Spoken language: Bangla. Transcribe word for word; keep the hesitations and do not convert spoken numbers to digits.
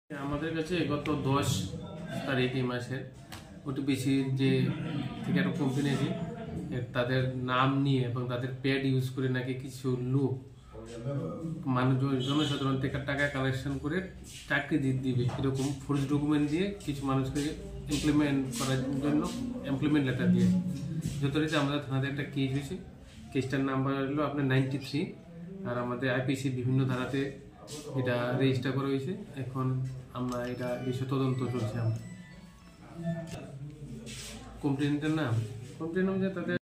আমাদের কাছে গত দশ তারিখ এই মাসের ওটিপিসির যে থেকে একটা কোম্পানি আছে তাদের নাম নিয়ে এবং তাদের প্যাড ইউজ করে নাকি কিছু লোক মানুষ জনসাধারণ থেকে টাকা কালেকশন করে চাকরি দিবে এরকম ফোর্স ডকুমেন্ট দিয়ে কিছু মানুষকে ইমপ্লিমেন্ট করার জন্য এমপ্লয়মেন্ট লেটার দিয়ে যথারীতি আমাদের থানাতে একটা কেস হয়েছে। কেসটার নাম্বার হলো আপনার নাইনটি থ্রি আর আমাদের আইপিসি বিভিন্ন ধারাতে এটা রেজিস্টার করা হয়েছে। এখন আমরা এটা বিষয় তদন্ত চলছে। আমরা কমপ্লেনটার নাম কমপ্লেন অনুযায়ী তাদের